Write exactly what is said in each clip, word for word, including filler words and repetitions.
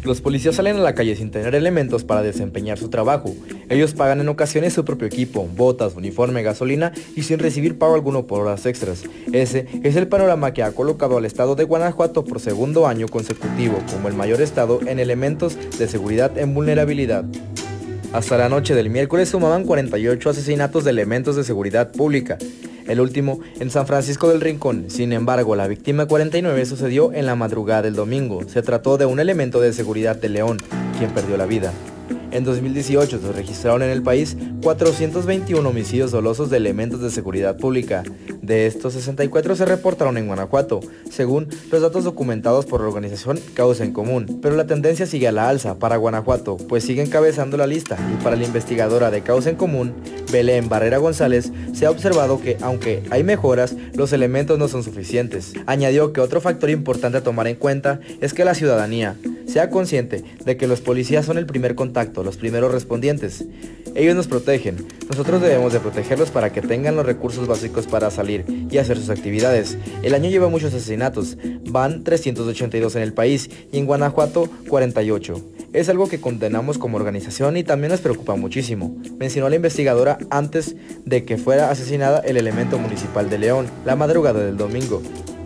Los policías salen a la calle sin tener elementos para desempeñar su trabajo. Ellos pagan en ocasiones su propio equipo, botas, uniforme, gasolina y sin recibir pago alguno por horas extras. Ese es el panorama que ha colocado al estado de Guanajuato por segundo año consecutivo como el mayor estado en elementos de seguridad en vulnerabilidad. Hasta la noche del miércoles sumaban cuarenta y ocho asesinatos de elementos de seguridad pública. El último en San Francisco del Rincón. Sin embargo, la víctima cuarenta y nueve sucedió en la madrugada del domingo. Se trató de un elemento de seguridad de León, quien perdió la vida. En dos mil dieciocho se registraron en el país cuatrocientos veintiuno homicidios dolosos de elementos de seguridad pública. De estos, sesenta y cuatro se reportaron en Guanajuato, según los datos documentados por la organización Causa en Común. Pero la tendencia sigue a la alza para Guanajuato, pues sigue encabezando la lista, y para la investigadora de Causa en Común, Belén Barrera González, se ha observado que, aunque hay mejoras, los elementos no son suficientes. Añadió que otro factor importante a tomar en cuenta es que la ciudadanía sea consciente de que los policías son el primer contacto, los primeros respondientes. Ellos nos protegen, nosotros debemos de protegerlos para que tengan los recursos básicos para salir y hacer sus actividades. El año lleva muchos asesinatos, van trescientos ochenta y dos en el país y en Guanajuato cuarenta y ocho. Es algo que condenamos como organización y también nos preocupa muchísimo, mencionó la investigadora antes de que fuera asesinada el elemento municipal de León, la madrugada del domingo.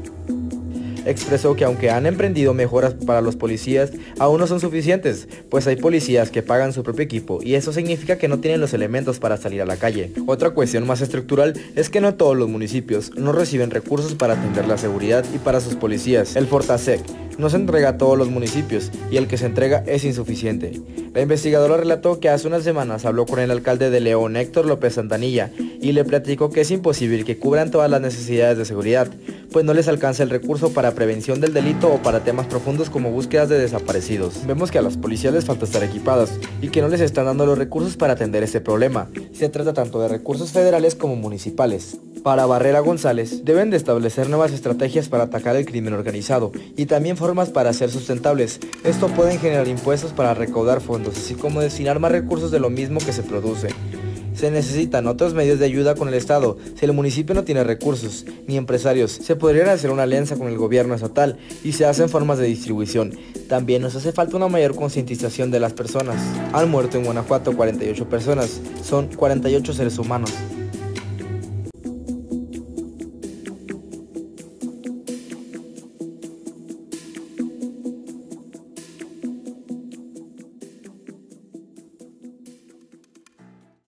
Expresó que aunque han emprendido mejoras para los policías, aún no son suficientes, pues hay policías que pagan su propio equipo y eso significa que no tienen los elementos para salir a la calle. Otra cuestión más estructural es que no todos los municipios no reciben recursos para atender la seguridad y para sus policías. El Fortasec no se entrega a todos los municipios y el que se entrega es insuficiente. La investigadora relató que hace unas semanas habló con el alcalde de León, Héctor López Santanilla, y le platicó que es imposible que cubran todas las necesidades de seguridad, pues no les alcanza el recurso para prevención del delito o para temas profundos como búsquedas de desaparecidos. Vemos que a las policías les falta estar equipadas y que no les están dando los recursos para atender este problema. Se trata tanto de recursos federales como municipales. Para Barrera González, deben de establecer nuevas estrategias para atacar el crimen organizado y también formas para ser sustentables. Esto pueden generar impuestos para recaudar fondos, así como destinar más recursos de lo mismo que se produce. Se necesitan otros medios de ayuda con el Estado. Si el municipio no tiene recursos ni empresarios, se podría hacer una alianza con el gobierno estatal y se hacen formas de distribución. También nos hace falta una mayor concientización de las personas. Han muerto en Guanajuato cuarenta y ocho personas, son cuarenta y ocho seres humanos.